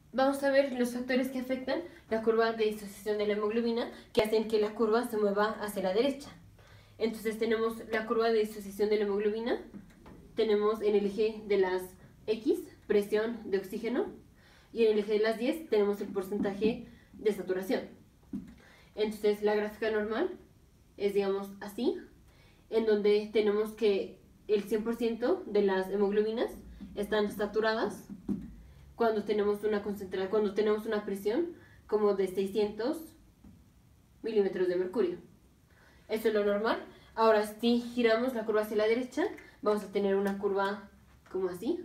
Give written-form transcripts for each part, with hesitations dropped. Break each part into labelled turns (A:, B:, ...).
A: vamos a ver los factores que afectan la curva de disociación de la hemoglobina, que hacen que la curva se mueva hacia la derecha. Entonces tenemos la curva de disociación de la hemoglobina, tenemos en el eje de las X, presión de oxígeno, y en el eje de las 10 tenemos el porcentaje de saturación. Entonces la gráfica normal es, digamos, así, en donde tenemos que el 100% de las hemoglobinas están saturadas cuando tenemos una presión como de 600 milímetros de mercurio. Eso es lo normal. Ahora, si giramos la curva hacia la derecha, vamos a tener una curva como así.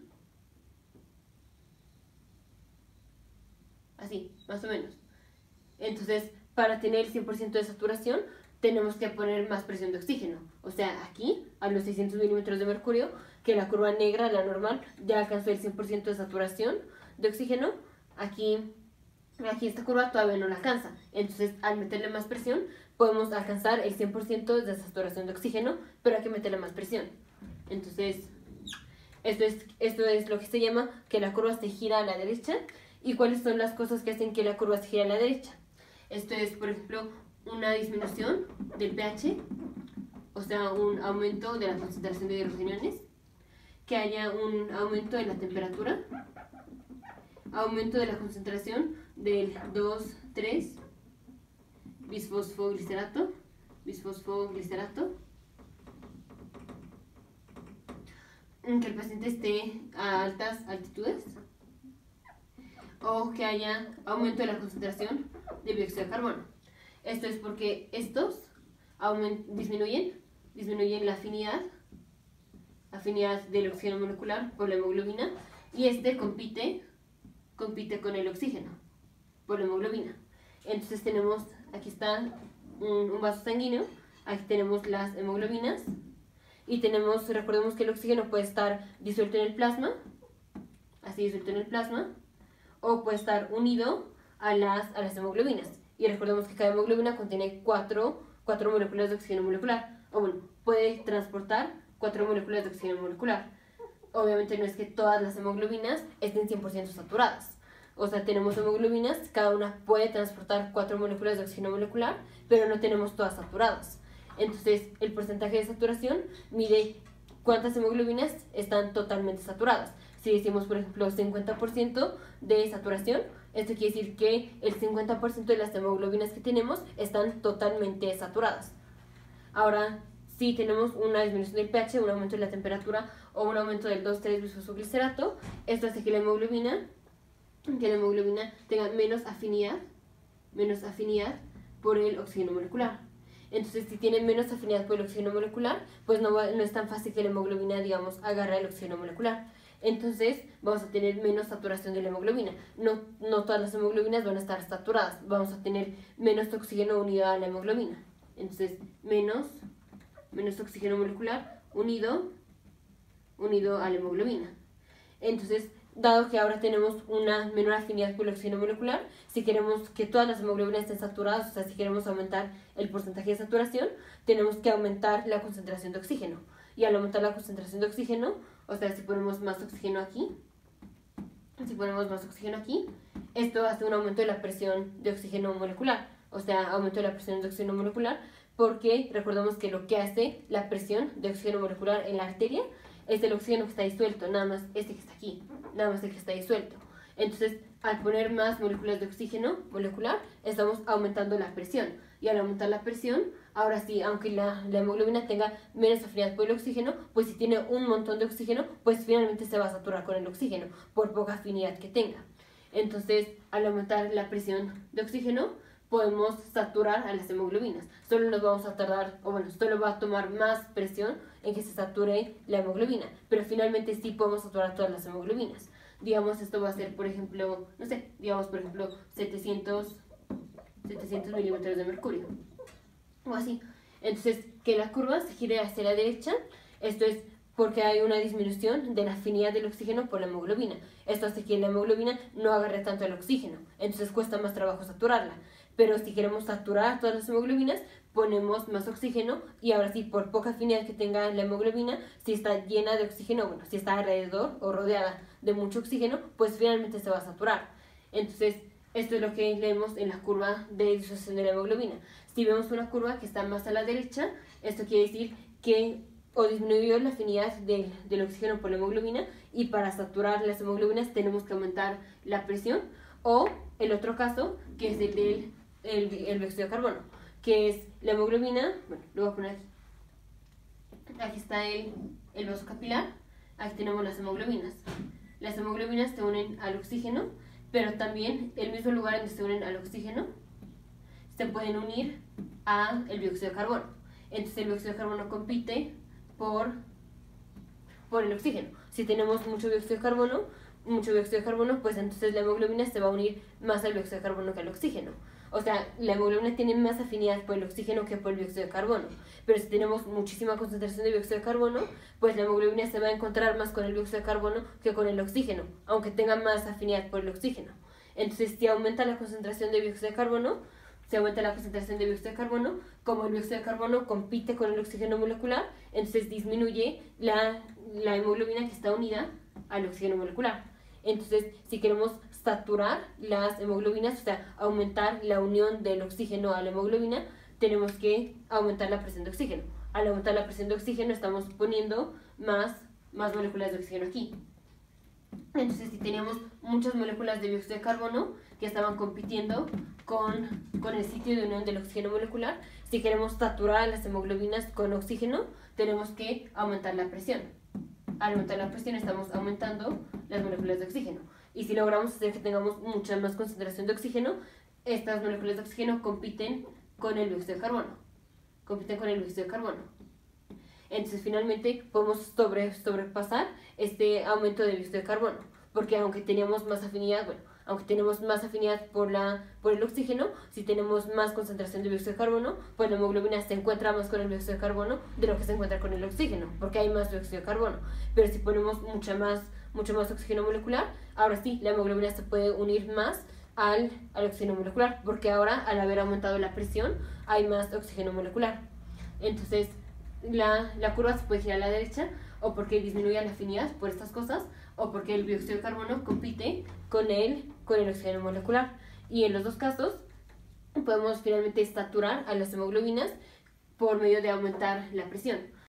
A: Así, más o menos. Entonces, para tener el 100% de saturación, tenemos que poner más presión de oxígeno. O sea, aquí, a los 600 milímetros de mercurio, que la curva negra, la normal, ya alcanzó el 100% de saturación de oxígeno. Aquí esta curva todavía no la alcanza. Entonces, al meterle más presión, podemos alcanzar el 100% de saturación de oxígeno, pero hay que meterle más presión. Entonces, esto es lo que se llama que la curva se gira a la derecha. ¿Y cuáles son las cosas que hacen que la curva se gire a la derecha? Esto es, por ejemplo, una disminución del pH, o sea, un aumento de la concentración de hidrogeniones, que haya un aumento de la temperatura, aumento de la concentración del 2,3 bisfosfoglicerato, que el paciente esté a altas altitudes, o que haya aumento de la concentración de dióxido de carbono. Esto es porque estos disminuyen la afinidad del oxígeno molecular por la hemoglobina, y este compite con el oxígeno por la hemoglobina. Entonces tenemos, aquí está un vaso sanguíneo, aquí tenemos las hemoglobinas, y recordemos que el oxígeno puede estar disuelto en el plasma, así disuelto en el plasma, o puede estar unido a las hemoglobinas. Y recordemos que cada hemoglobina contiene 4 moléculas de oxígeno molecular. O bueno, puede transportar 4 moléculas de oxígeno molecular. Obviamente no es que todas las hemoglobinas estén 100% saturadas. O sea, tenemos hemoglobinas, cada una puede transportar 4 moléculas de oxígeno molecular, pero no tenemos todas saturadas. Entonces, el porcentaje de saturación mide cuántas hemoglobinas están totalmente saturadas. Si decimos, por ejemplo, 50% de saturación, esto quiere decir que el 50% de las hemoglobinas que tenemos están totalmente saturadas. Ahora, si tenemos una disminución del pH, un aumento de la temperatura o un aumento del 2,3 bisfosfoglicerato, esto hace que la hemoglobina tenga menos afinidad por el oxígeno molecular. Entonces, si tiene menos afinidad por el oxígeno molecular, pues no es tan fácil que la hemoglobina, digamos, agarre el oxígeno molecular. Entonces vamos a tener menos saturación de la hemoglobina. No todas las hemoglobinas van a estar saturadas. Vamos a tener menos oxígeno unido a la hemoglobina. Entonces, menos oxígeno molecular unido a la hemoglobina. Entonces, dado que ahora tenemos una menor afinidad por el oxígeno molecular, si queremos que todas las hemoglobinas estén saturadas, o sea, si queremos aumentar el porcentaje de saturación, tenemos que aumentar la concentración de oxígeno. Y al aumentar la concentración de oxígeno, o sea, si ponemos más oxígeno aquí, esto hace un aumento de la presión de oxígeno molecular. O sea, aumento de la presión de oxígeno molecular, porque recordemos que lo que hace la presión de oxígeno molecular en la arteria es el oxígeno que está disuelto, nada más este que está aquí, nada más el que está disuelto. Entonces, al poner más moléculas de oxígeno molecular, estamos aumentando la presión. Y al aumentar la presión, ahora sí, aunque la hemoglobina tenga menos afinidad por el oxígeno, pues si tiene un montón de oxígeno, pues finalmente se va a saturar con el oxígeno, por poca afinidad que tenga. Entonces, al aumentar la presión de oxígeno, podemos saturar a las hemoglobinas. Solo nos vamos a tardar, o bueno, solo va a tomar más presión en que se sature la hemoglobina, pero finalmente sí podemos saturar todas las hemoglobinas. Digamos, esto va a ser, por ejemplo, no sé, digamos, por ejemplo, 700 milímetros de mercurio, o así. Entonces, que la curva se gire hacia la derecha, esto es porque hay una disminución de la afinidad del oxígeno por la hemoglobina. Esto hace que la hemoglobina no agarre tanto el oxígeno, entonces cuesta más trabajo saturarla. Pero si queremos saturar todas las hemoglobinas, ponemos más oxígeno, y ahora sí, por poca afinidad que tenga la hemoglobina, si está llena de oxígeno, bueno, si está alrededor o rodeada de mucho oxígeno, pues finalmente se va a saturar. Entonces, esto es lo que leemos en la curva de disociación de la hemoglobina. Si vemos una curva que está más a la derecha, esto quiere decir que o disminuyó la afinidad del oxígeno por la hemoglobina, y para saturar las hemoglobinas tenemos que aumentar la presión, o el otro caso, que es el del el dióxido de carbono, que es la hemoglobina. Bueno, lo voy a poner aquí. Aquí está el vaso capilar, aquí tenemos las hemoglobinas. Las hemoglobinas se unen al oxígeno, pero también el mismo lugar donde se unen al oxígeno se pueden unir al dióxido de carbono. Entonces el dióxido de carbono compite por el oxígeno. Si tenemos mucho dióxido de carbono, pues entonces la hemoglobina se va a unir más al dióxido de carbono que al oxígeno. O sea, la hemoglobina tiene más afinidad por el oxígeno que por el dióxido de carbono. Pero si tenemos muchísima concentración de dióxido de carbono, pues la hemoglobina se va a encontrar más con el dióxido de carbono que con el oxígeno, aunque tenga más afinidad por el oxígeno. Entonces, si aumenta la concentración de dióxido de carbono, como el dióxido de carbono compite con el oxígeno molecular, entonces disminuye la hemoglobina que está unida al oxígeno molecular. Entonces, si queremos saturar las hemoglobinas, o sea, aumentar la unión del oxígeno a la hemoglobina, tenemos que aumentar la presión de oxígeno. Al aumentar la presión de oxígeno, estamos poniendo más moléculas de oxígeno aquí. Entonces, si teníamos muchas moléculas de dióxido de carbono que estaban compitiendo con el sitio de unión del oxígeno molecular, si queremos saturar las hemoglobinas con oxígeno, tenemos que aumentar la presión. Al aumentar la presión, estamos aumentando las moléculas de oxígeno. Y si logramos hacer que tengamos mucha más concentración de oxígeno, estas moléculas de oxígeno compiten con el dióxido de carbono. Entonces, finalmente, podemos sobrepasar este aumento de dióxido de carbono, porque aunque tenemos más afinidad por el oxígeno, si tenemos más concentración de dióxido de carbono, pues la hemoglobina se encuentra más con el dióxido de carbono de lo que se encuentra con el oxígeno, porque hay más dióxido de carbono. Pero si ponemos mucho más oxígeno molecular, ahora sí, la hemoglobina se puede unir más al oxígeno molecular, porque ahora, al haber aumentado la presión, hay más oxígeno molecular. Entonces, la curva se puede girar a la derecha, o porque disminuye la afinidad por estas cosas, o porque el dióxido de carbono compite con el oxígeno molecular. Y en los dos casos podemos finalmente saturar a las hemoglobinas por medio de aumentar la presión.